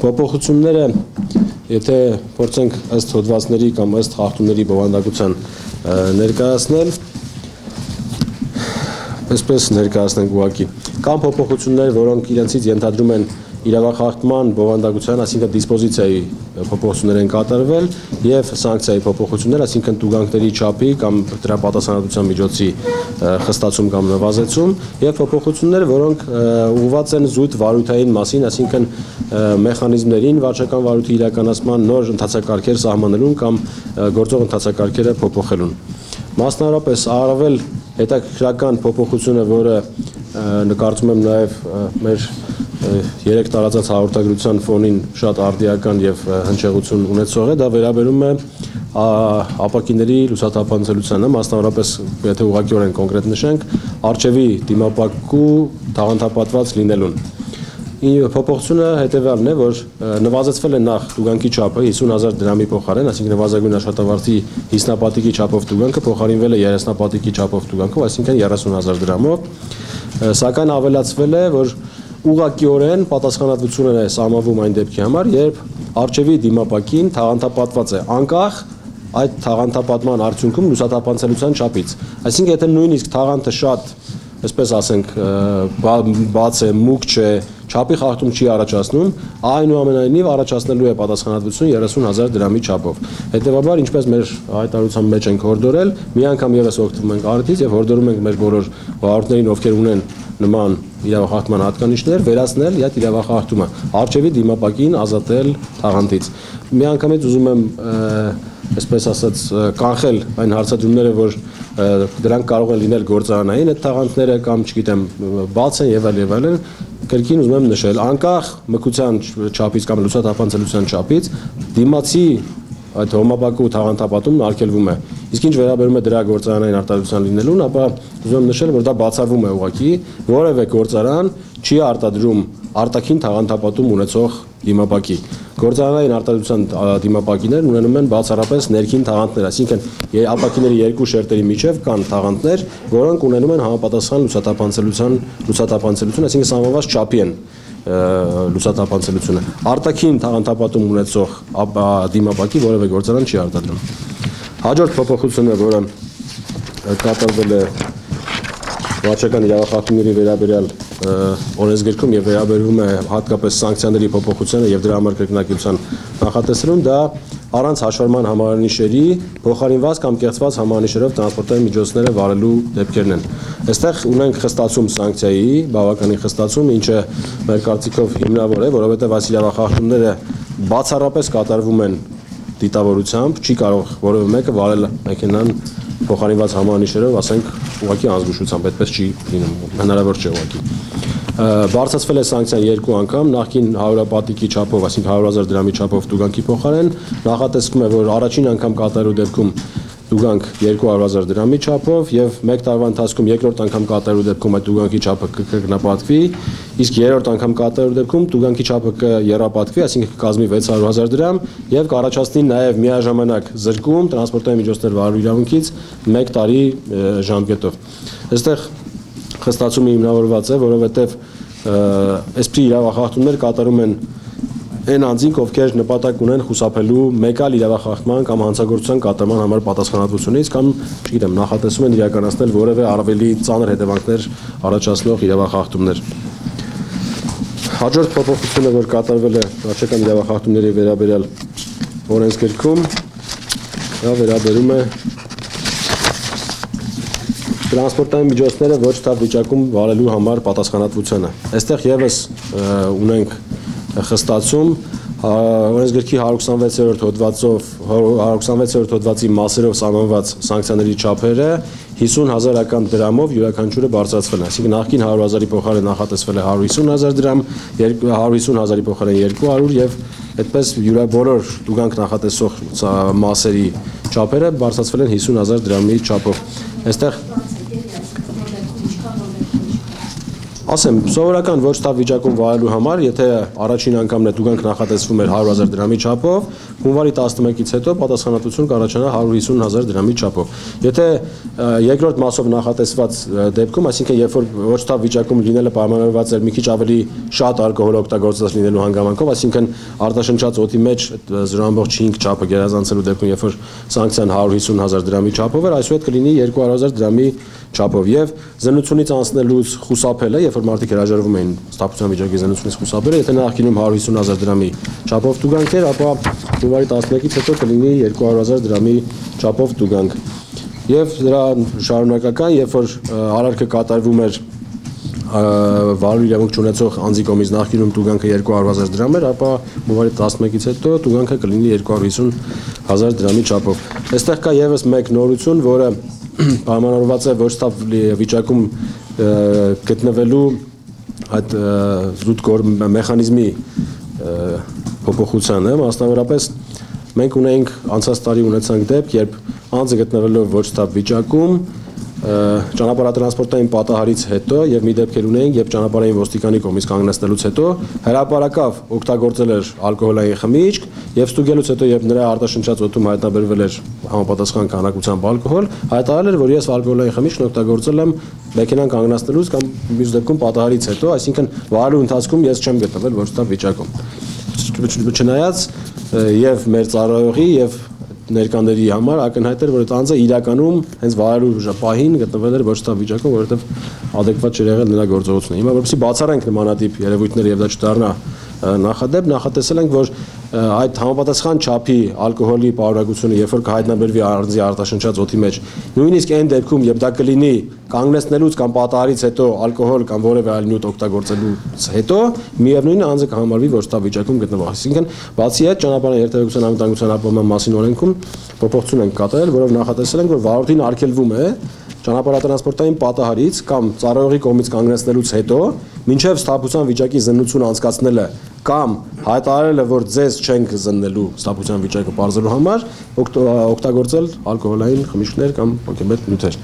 Փոփոխությունները, եթե փորձենք ըստ հոդվածների կամ ըստ խախտումների բովանդակության ներկայացնել, այսպես ներկայացնենք ուղղակի, կամ փոփոխություններ, որոնք իրենցից ենթադրում են իրավախախտման բովանդակության, այսինքն դիսպոզիցիայի փոփոխություններ են կատարվել եւ սանկցիայի փոփոխություններ, այսինքն տուգանքների չափի կամ դրա պատասխանատվության միջոցի խստացում կամ նվազեցում եւ փոփոխություններ, որոնք ուղղված են զուտ վարույթային մասին, այսինքն մեխանիզմներին վարչական վարույթի իրականացման նոր ընթացակարգեր սահմանելուն կամ գործող ընթացակարգերը փոփոխելուն։ Մասնավորապես առավել հետաքրքրական փոփոխությունը, որը նկարծում եմ նաեւ մեր երեք տարածած հաղորդագրության ֆոնին շատ արդիական եւ հնչեղություն ունեցող է, դա վերաբերում է ապակիների լուսաթափանցելությանը, մասնավորապես եթե ուղղակիորեն կոնկրետ նշենք, արժևի դիմապակու թաղանթապատված լինելուն։ Փոփոխությունը հետևյալն է, որ նվազեցվել է նախ տուգանքի չափը 50,000 դրամի փոխարեն, այսինքն նվազագույն աշխատավարձի 50-պատիկի չափով տուգանքը փոխարինվել է 30-պատիկի չափով տուգանքով, այսինքն 30,000 դրամով, սակայն ավելացվել է, որ ուղղակիորեն պատասխանատվություն է սահմանվում այն դեպքի համար, երբ արժևի դիմապակին թաղանթապատված է անկախ այդ թաղանթապատման արդյունքում լուսաթափանցելության չափից։ Այսինքն եթե նույնիսկ թաղանթը շատ, այսպես ասենք, բաց է, մուգ չէ, չափի խախտում չի առաջացնում, այնուամենայնիվ առաջացնելու է պատասխանատվություն 30,000 դրամի չափով։ Հետևաբար, ինչպես մեր հայտարարության մեջ ենք հորդորել, մի անգամ ևս օգտվում ենք արդից եւ հորդորում ենք մեր բոլոր վարորդներին, ովքեր ունեն նման իրավախախտման հատկանիշներ, վերացնել այդ իրավախախտումը, արժևի դիմապակին ազատել թաղանթից։ Միանգամից ուզում եմ, այսպես ասած, կանխել այն հարցադրումները, որ դրանք կարող են լինել գործարանային այդ թաղանթները կամ, չգիտեմ, բաց են եւ այլն, կրկին ուզում եմ նշել, անկախ մկության չափից կամ լուսաթափանցելության չափից, դիմացի այդ հոմապակու թաղանթապատումն արգելվում է։ Իսկ ինչ վերաբերում է դրա գործարանային արտադրության լինելուն, ապա ուզում եմ նշել, որ դա բացառվում է ուղղակի, որևէ գործարան չի արտադրում արտաքին թաղանթապատում ունեցող դիմապակի։ Գործարանային արտադրության դիմապակիներն ունենում են բացառապես ներքին թաղանթներ, այսինքն ապակիների երկու շերտերի միջև կան թաղանթներ, որոնք ունենում են համապատասխան լուսաթափանցելություն, այսինքն սահմանված չափի են լուսաթափանցելությունը։ Արտաքին թաղանթապատում ունեցող դիմապակի որևէ գործարան չի արտադրում։ Հաջորդ փոփոխությունը, որը կատարվել է վարչական իրավախախտումների վերաբերյալ օրենսգրքում եւ վերաբերվում է հատկապես սանկցիաների փոփոխությանը եւ դրա համար կրկնակցության նախատեսելուն, դա առանց հաշվառման համարանիշերի փոխարինված կամ կեղծված համարանիշերով տրանսպորտային միջոցները վարելու դեպքերն են։ Այստեղ ունենք խստացում սանկցիայի, բավականին խստացում, ինչը մեր կարծիքով հիմնավոր է, որովհետեւ այս իրավախախտումները բացառապես կատարվում են դիտավորությամբ, չի կարող որևէ մեկը վարել մեքենան փոխարինված համարանիշերով, ասենք, ուղղակի անզգուշությամբ, այդպես չի լինում, հնարավոր չէ ուղղակի։ Բարձրացվել է սանկցիան երկու անգամ, նախկին 100 պատիկի չափով, այսինքն 100,000 դրամի չափով տուգանքի փոխարեն, նախատեսվում է, որ առաջին անգամ կատարելու դեպքում տուգանք 200,000 դրամի չափով եւ 1 տարվա ընթացքում երկրորդ անգամ կատարելու դեպքում այդ տուգանքի չափը կկրկնապատկվի, իսկ երրորդ անգամ կատարելու դեպքում տուգանքի չափը կեռապատկվի, այսինքն կկազմի 600,000 դրամ եւ կառաջացնի նաեւ միաժամանակ զրկում տրանսպորտային միջոցներ վարելու իրավունքից 1 տարի ժամկետով։ Այստեղ խստացումը հիմնավորված է, որովհետեւ այսպիսի իրավախախտումներ կատարում են այն անձինք, ովքեր նպատակ ունեն խուսափելու մեկ այլ իրավախախտման կամ հանցագործության կատարման համար պատասխանատվությունից կամ, չգիտեմ, նախատեսում են իրականացնել որևէ ավելի ծանր հետևանքներ առաջացնող իրավախախտումներ։ Հաջորդ փոփոխությունը, որ կատարվել է վարչական իրավախախտումների վերաբերյալ օրենսգրքում, դա վերաբերում է տրանսպորտային միջոցները ոչ թափ վիճակում վարելու համար պատասխանատվությանը։ Այստեղ եւս ունենք խստացում օրենսգրքի 126-րդ հոդվածի մասերով սահմանված սանկցիաների չափերը 50,000 դրամով յուրաքանչյուրը բարձրացվել է, այսինքն նախկին 100,000-ի փոխարեն նախատեսվել է 150,000 դրամ, 150,000-ի փոխարեն 200 եւ այդպես բոլոր տուգանք նախատեսող մասերի չափերը բարձրացվել են 50,000 դրամի չափով։ Այստեղ Ասեմ, սովորական ոչ տավ վիճակում վարելու համար, եթե առաջին անգամն է տուգանք նախատեսվում էր 100,000 դրամի չափով, հունվարի 11-ից հետո պատասխանատվություն կառաջանա 150,000 դրամի չափով։ Եթե երկրորդ մասով նախատեսված դեպքում, այսինքն երբ որ ոչ տավ վիճակում լինելը պայմանավորված էր մի քիչ ավելի շատ ալկոհոլ օգտագործած լինելու հանգամանքով, այսինքն արտաշնչած օդի մեջ 0.5 չափը գերազանցելու դեպքում, երբ որ սանկցիան 150,000 դրամի չափով էր, այսուհետ կլինի 200,000 դրամի չափով եւ զննությունից անցնելուց խուսափելը, երբ որ մարդիկ հրաժարվում էին ստապության վիճակի զննությունից խուսափելը, եթե նախկինում 150,000 դրամի չափով տուգանք էր, ապա հունվարի 11-ից հետո կլինի 200,000 դրամի չափով տուգանք։ Եվ դրա շարունակական, երբ որ արարքը կատարվում էր վարելու իրավունք չունեցող անձի կողմից նախկինում տուգանքը 200,000 դրամ էր, ապա հունվարի 11-ից հետո տուգանքը կլինի 250,000 դրամի չափով։ Այստեղ կա եւս մեկ նորություն, որը պայմանավորված է ոչ տավ վիճակում գտնվելու այդ զուտ մեխանիզմի փոփոխությանը, մասնավորապես մենք ունենք անցած տարի ունեցանք դեպք, երբ անձը գտնվելով ոչ տավ վիճակում ճանապարհատրանսպորտային պատահարից հետո եւ մի դեպքեր ունեինք, երբ ճանապարհային ոստիկանի կողմից կանգնեցնելուց հետո հրապարակավ օգտագործել էր ալկոհոլային խմիչք եւ ստուգելուց հետո երբ նրա արտաշնչած օդում հայտնաբերվել էր համապատասխան քանակությամբ ալկոհոլ, հայտարարել էր, որ ես ալկոհոլային խմիչք օգտագործել եմ մեքենան կանգնեցնելուց կամ մյուս դեպքում պատահարից հետո, այսինքն վարելու ընթացքում ես չեմ գտնվել ոչ տավ վիճակում։ Չնայած եւ մեր ծառայողի եւ ներկաների համար ակնհայտ էր, որ այդ անձը իրականում հենց վարելու պահին գտնվել էր ոչ տավ վիճակում, որովհետև ադեկվատ չէր եղել նրա գործողությունը։ Հիմա որպեսզի բացառենք նմանատիպ երևույթները եւ դա չդառնա նախադեպ, նախատեսել ենք, որ այդ համապատասխան չափի ալկոհոլի պարունակությունը, երբ որ կհայտնաբերվի առանձի արտաշնչած օդի մեջ, նույնիսկ այն դեպքում, երբ դա կլինի կանգնեցնելուց կամ պատահարից հետո ալկոհոլ կամ որևէ այլ նյութ օգտագործելուց հետո, միևնույնն է անձը կհամարվի ոչ տավ վիճակում գտնվող։ Այսինքն, բացի այդ, ճանապարհային երթևեկության անվտանգության ապահովման մասին օրենքում փոփոխություն ենք կատարել, որով նախատեսել ենք, որ վարորդին արգելվում է ճանապարհատրանսպորտային պատահարից կամ ծառայողի կողմից կանգնեցնելուց հետո մինչև ստապության վիճակի զննություն անցկացնելը կամ հայտարարելը, որ ձեզ չենք զննելու ստապության վիճակը բարձրելու համար օգտագործել ալկոհոլային խմիչքներ կամ ոգեբետ նյութեր։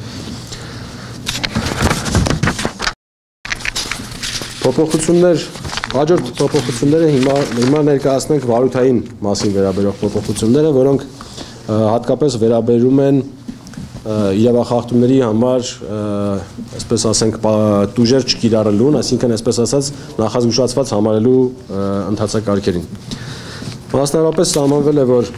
Փոփոխություններ, հաջորդ փոփոխությունները հիմա ներկայացնենք վարութային մասին վերաբերող փոփոխությունները, որոնք հատկապես վերաբերում են իրավախախտումների համար, այսպես ասենք, տուժեր չկիրառելուն, այսինքն այսպես ասած նախազգուշացված համարելու ընթացակարգերին։ Մասնավորապես սահմանվել է, որ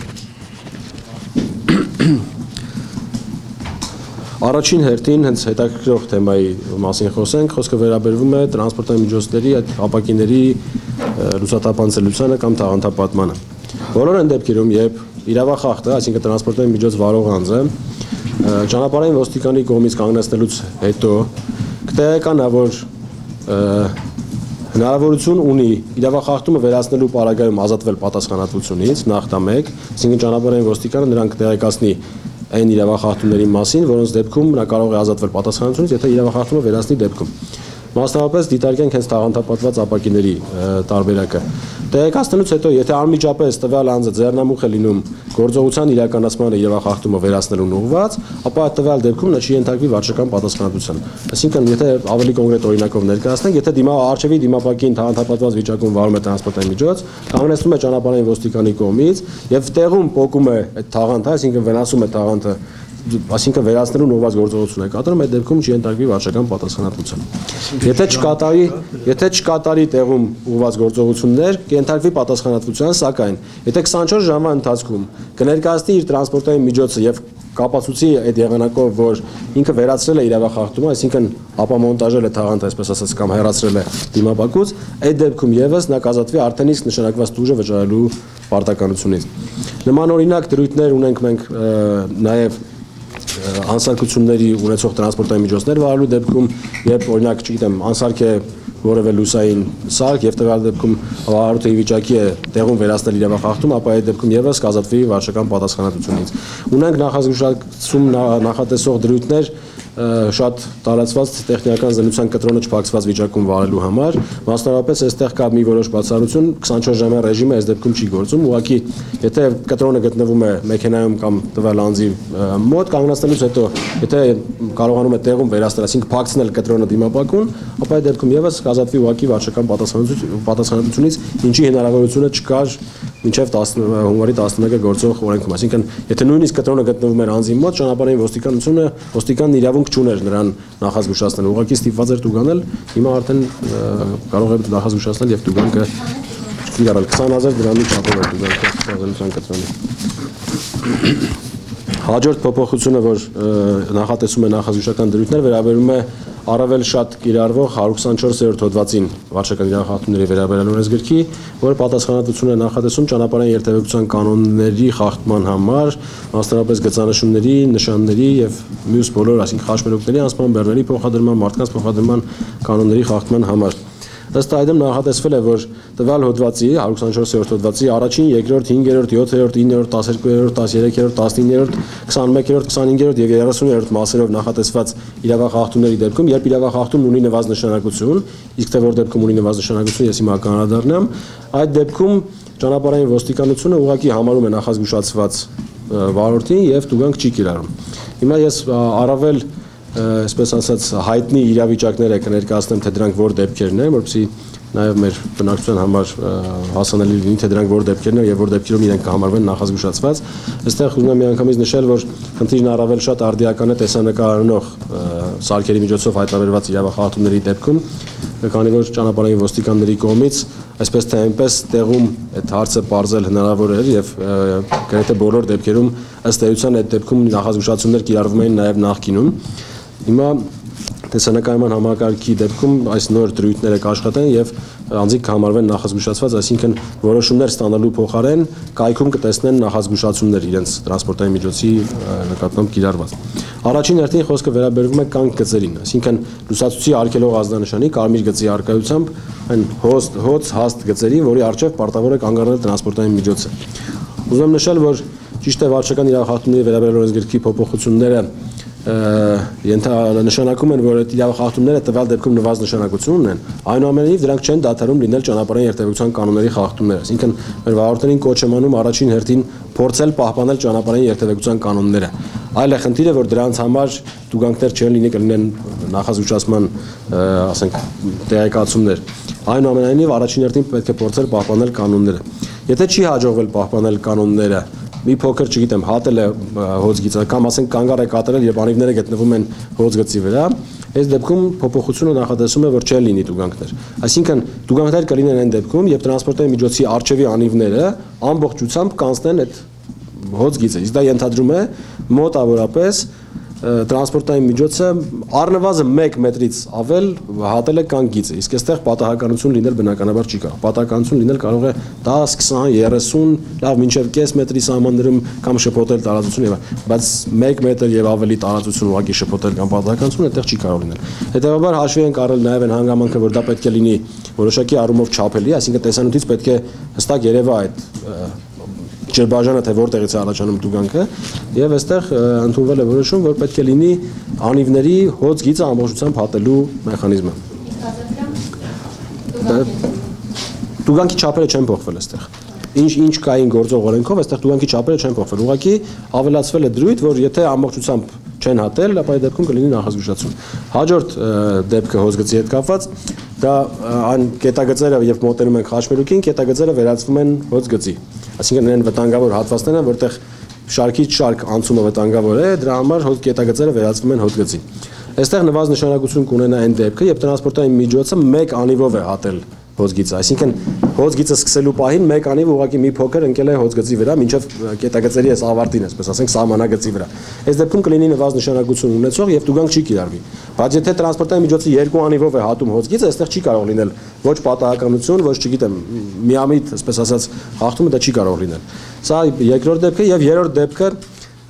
առաջին հերթին հենց հետաքրքրող թեմայի մասին խոսենք, խոսքը վերաբերվում է տրանսպորտային միջոցների այդ ապակիների լուսատափանցելությանը կամ թաղանթապատմանը։ Բոլոր այն դեպքերում, երբ իրավախախտը, այսինքն տրանսպորտային միջոց վարող անձը ճանապարհային ոստիկանի կողմից կանգնեցնելուց հետո կտեղեկանա, որ հնարավորություն ունի իրավախախտումը վերացնելու պարագայում ազատվել պատասխանատվությունից, նախ դա մեկ, այսինքն ճանապարհային ոստիկանը նրան կտեղեկացնի այն իրավախախտումների մասին, որոնց դեպքում նա կարող է ազատվել պատասխանատվությունից, եթե իրավախախտումը վերացնի դեպքում։ Մասնավորապես դիտարկենք հենց տաղանդապատված ապակիների տարբերակը։ Տեղեկացնելուց հետո, եթե անմիջապես տվյալ անձը ձեռնամուխ է լինում գործողության իրականացմանը իրավախախտումը վերացնելուն ուղղված, ապա այդ տվյալ դեպքում նա չի ենթարկվի վարչական պատասխանատվության։ Այսինքն, եթե ավելի կոնկրետ օրինակով ներկայացնենք, եթե արժևի դիմապակին տաղանդապատված վիճակում վարում է տրանսպորտային միջոց, կանգնեցնում է ճանապարհային ոստիկանի կողմից եւ տեղում պոկում է այդ թաղանթը, այսինքն վնասում է թաղանթը, այսինքն վերացնելուն ուղղված գործողություն է կատարում, այդ դեպքում չի ենթարկվի վարչական պատասխանատվության։ Եթե չկատարի տեղում ուղղված գործողություններ, կենթարկվի պատասխանատվության, սակայն եթե 24 ժամվա ընթացքում կներկայացնի իր տրանսպորտային միջոցը եւ կապացուցի այդ եղանակով, որ ինքը վերացրել է իրավախախտումը, այսինքն ապամոնտաժել է թաղանթը, այսպես ասած, կամ հեռացրել է դիմապակուց, այդ դեպքում եւս նա կազատվի արդեն իսկ նշանակված տուժը վճարելու պարտականությունից։ Նման օրինակ դրույթներ ունենք մենք նաեւ անսարքությունների ունեցող տրանսպորտային միջոցներ վարելու դեպքում, երբ օրինակ, չգիտեմ, անսարք է որևէ լուսային սարք եւ տվյալ դեպքում վարորդի վիճակի է տեղում վերացնել իրավախախտում, ապա այդ դեպքում եւս կազատվի վարչական պատասխանատվությունից։ Ունենք նախազգուշացում նախատեսող դրույթներ շատ տարածված տեխնիկական զննության կտրոնը չփակցված վիճակում վարելու համար, մասնավորապես այստեղ կա մի որոշ բացառություն, 24 ժամյա ռեժիմը այս դեպքում չի գործում, ուղղակի եթե կտրոնը գտնվում է մեքենայում կամ տվյալ անձի մոտ, կանգնացնելուց հետո եթե կարողանում է տեղում վերացնել, այսինքն փակցնել կտրոնը դիմապակուն, ապա այդ դեպքում եւս կազատվի ուղղակի վարչական պատասխանատվությունից, ինչի հնարավորությունը չկար մինչև հունվարի 11-ը գործող օրենքում, այսինքն եթե նույնիսկ կտրոնը գտնվում էր անձի մոտ, ճանապարհային ոստիկանն իրավունք չուներ նրան նախազգուշացնել, ուղղակի ստիպված էր տուգանել, հիմա արդեն կարող է նախազգուշացնել եւ տուգանքը կիրառել 20,000 դրամի չափով է տուգանքը զննության կտրոնի։ Հաջորդ փոփոխությունը, որ նախատեսում է նախազգուշական դրույթներ, վերաբերում է առավել շատ կիրառվող 124-րդ հոդվածին վարչական իրավախախտումների վերաբերյալ օրենսգրքի, որը պատասխանատվություն է նախատեսում ճանապարհային երթևեկության կանոնների խախտման համար, մասնավորապես գծանշումների, նշանների եւ մյուս բոլոր, այսինքն խաչմերուկների անցման, բեռների փոխադրման, մարդկանց փոխադրման կանոնների խախտման համար։ Ըստ այդմ նախատեսվել է, որ տվյալ հոդվածի 124-րդ հոդվածի առաջին, երկրորդ, 5-րդ, 7-րդ, 9-րդ, 12-րդ, 13-րդ, 19-րդ, 21-րդ, 25-րդ եւ 30-րդ մասերով նախատեսված իրավախախտումների դեպքում, երբ իրավախախտումն ունի նվազ նշանակություն, իսկ թե որ դեպքում ունի նվազ նշանակություն, ես հիմա կանադառնամ, այդ դեպքում ճանապարհային ոստիկանությունը ուղղակի համարում է նախազգուշացված վարորդին եւ տուգանք չի կիրառում։ Հիմա ես առավել այսպես ասած հայտնի իրավիճակներ կներկայացնեմ, թե դրանք որ դեպքերն են, որպեսզի նաև մեր բնակչության համար հասանելի լինի, թե դրանք որ դեպքերն են եւ որ դեպքերում իրենք կհամարվեն նախազգուշացված։ Այստեղ ուզում եմ միանգամից նշել, որ խնդիրն առավել շատ արդիական է տեսանկարող սարքերի միջոցով հայտնաբերված իրավախախտումների դեպքում, քանի որ ճանապարհային ոստիկանների կողմից այսպես թե այնպես տեղում այդ հարցը բարձել հնարավոր էր եւ գրեթե բոլոր դեպքերում ըստ էության այդ դեպքում նախազգուշացումներ կիրառվում էին նաև նախկինում։ Հիմա տեսանկարման համակարգի դեպքում այս նոր դրույթները կաշխատեն եւ անձիկ կհամարվեն նախազգուշացված, այսինքն որոշումներ ստանալու փոխարեն կայքում կտեսնեն նախազգուշացումներ իրենց տրանսպորտային միջոցի նկատմամբ կիրառված։ Առաջին հերթին խոսքը վերաբերվում է կանգ գծերին, այսինքն լուսացուցի արգելող ազդանշանի կարմիր գծի առկայությամբ այն հոց հաստ գծերին, որի առջև պարտավոր է կանգ առնել տրանսպորտային միջոցը։ Ուզում եմ նշել, որ ճիշտ է վարչական իրավախախտումների վերաբերյալ օրենսգրքի փոփոխությունները նշանակում են, որ այդ իրավախախտումները տվյալ դեպքում նվազ նշանակություն ունեն, այնուամենայնիվ դրանք չեն դադարում լինել ճանապարհային երթևեկության կանոնների խախտումներ, այսինքն մեր վարորդներին կոչ եմ անում առաջին հերթին փորձել պահպանել ճանապարհային երթևեկության կանոնները։ Այլ է խնդիրը, որ դրանց համար տուգանքներ չեն լինի, կլինեն նախազգուշացման, ասենք, տեղեկացումներ։ Այնուամենայնիվ առաջին հերթին պետք է փորձել պահպանել կանոնները։ Եթե չի հաջողվել պահպանել կանոնները, մի փոքր, չգիտեմ, հատել է հոծգիծը կամ ասենք կանգառ է կատարել եւ անիվները գտնվում են հոծգծի վրա, այս դեպքում փոփոխությունը նախատեսում է, որ չեն լինի տուգանքներ։ Այսինքն տուգանքներ կլինեն այն դեպքում, երբ տրանսպորտային միջոցի առջևի անիվները ամբողջությամբ կանցնեն այդ հոծգիծը։ Իսկ դա ենթադրում է մոտավորապես տրանսպորտային միջոցը առնվազն 1 մետրից ավել հատել է կանգ գիծը, իսկ այստեղ պատահականություն լինել բնականաբար չի կարող։ Պատահականություն լինել կարող է 10, 20, 30, լավ մինչև կես մետրի սահմաններում կամ շփոթել տարածություն եւ, բայց 1 մետր եւ ավելի տարածություն ուղղակի շփոթել կամ պատահականություն այդտեղ չի կարող լինել։ Հետեւաբար հաշվի ենք առել նաեւ այն հանգամանքը, որ դա պետք է լինի որոշակի առումով չափելի, այսինքն տեսանյութից պետք է հստակ երևա այդ ջրբաժանը, թե որտեղից է առաջանում տուգանքը, եւ այստեղ ընդունվել է որոշում, որ պետք է լինի անիվների հոծ գիծը ամբողջությամբ հատելու մեխանիզմը։ Տուգանքի չափերը չեն փոխվել այստեղ։ Ինչ կային գործող օրենքով, այստեղ տուգանքի չափերը չեն փոխվել։ Ուղղակի ավելացվել է դրույթ, որ եթե ամբողջությամբ չեն հատել, ապա այդ դեպքում կլինի նախազգուշացում։ Հաջորդ դեպքը հոծգծի հետ կապված, դա այն կետագծերը, երբ մոտենում են խաչմերուկին, կետագծերը վերածվում են հոծգծի։ Այսինքն նրան վտանգավոր հատվածներ են, որտեղ շարքից շարք անցումը վտանգավոր է, դրա համար կետագծերը վերածվում են հոծգծի։ Այստեղ նվազ նշանակություն կունենա այն դեպքը, երբ տրանսպորտային միջոցը մեկ անիվով է հատել հոծգիծը, այսինքն հոծգիծը սկսելու պահին մեկ անիվ ուղղակի մի փոքր ընկել է հոծգծի վրա, մինչև կետագծերի այս ավարտին, այսպես ասենք, սահմանագծի վրա։ Այս դեպքում կլինի նվազ նշանակություն ունեցող եւ տուգանք չի կիրառվի։ Բայց եթե տրանսպորտային միջոցը 2 անիվով է հատում հոծգիծը, այստեղ չի կարող լինել ոչ պատահականություն, ոչ չգիտեմ, միամիտ, այսպես ասած, հաղթումը դա չի կարող լինել։ Սա երկրորդ դեպքը եւ երրորդ դեպքը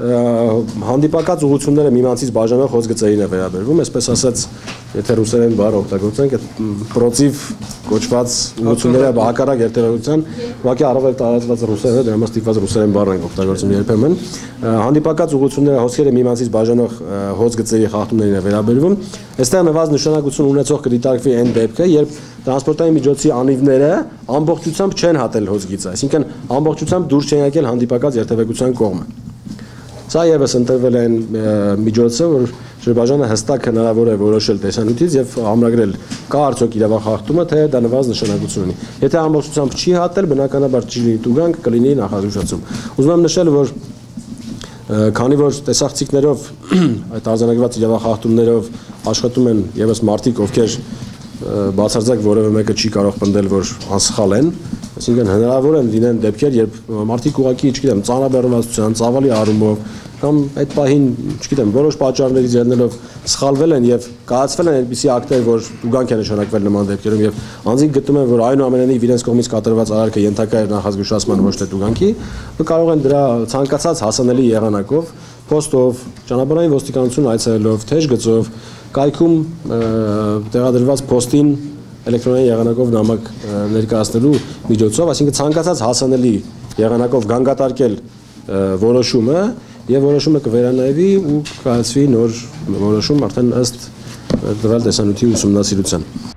հանդիպակաց ուղղությունները միմյանցից բաժանող հոսգծերին է վերաբերվում, այսպես ասած, եթե ռուսերեն բառ օգտագործենք, այդ պրոցիվ կոչված ուղղությունները հակառակ երթևեկության, ուղղակի առավել տարածված ռուսերեն, դրա համար ստիպված ռուսերեն բառ ենք օգտագործում երբեմն, հանդիպակաց ուղղությունները հոսքերը միմյանցից բաժանող հոսգծերի խախտումներին է վերաբերվում, այստեղ նվազ նշանակություն ունեցող կդիտարկվի այն դեպքը, երբ տրանսպորտային միջոցի անիվները ամբողջությամբ չեն հատել հոսգիծը, այսինքն ամբողջությամբ դուրս չեն եկել հանդիպակաց երթևեկության կողմը։ Սա եւս ընտրվել է այն միջոցը, որ Ադրբեջանը հստակ հնարավոր է որոշել տեսանյութից եւ ամրագրել կա արդյոք իրավախախտումը, թե դա նվազ նշանակություն ունի։ Եթե ամբողջությամբ չի հատել, բնականաբար չի լինի տուգանք, կլինի նախազգուշացում։ Ուզում եմ նշել, որ քանի որ տեսախցիկներով այդ արձանագրված իրավախախտումներով աշխատում են եւս մարդիկ, ովքեր բացարձակ որևէ մեկը չի կարող պնդել, որ անսխալ են, այսինքն հնարավոր են լինեն դեպքեր, երբ մարդիկ ուղղակի, չգիտեմ, ծանրաբեռնվածության, ծավալի առումով կամ այդ պահին, չգիտեմ, որոշ պատճառներից ելնելով սխալվել են եւ կայացվել են այնպիսի ակտեր, որ ուղղանք է նշանակվել նման դեպքերում եւ անձինք գտնում են, որ այնուամենայնիվ իրենց կողմից կատարված արարքը ենթակա է նախազգուշացման ոչ թե տուգանքի, կարող են դրա ցանկացած հասանելի եղանակով, փոստով, ճանապարհային ոստիկանություն այցելելով, թեժ գծով, կայքում տեղադրված փոստին էլեկտրոնային եղանակով նամակ ներկայացնելու միջոցով, այսինքն ցանկացած հասանելի եղանակով գանգատարկել որոշումը եւ որոշումը կվերանայվի ու կայացվի նոր որոշում արդեն ըստ տվյալ տեսանյութի ուսումնասիրության։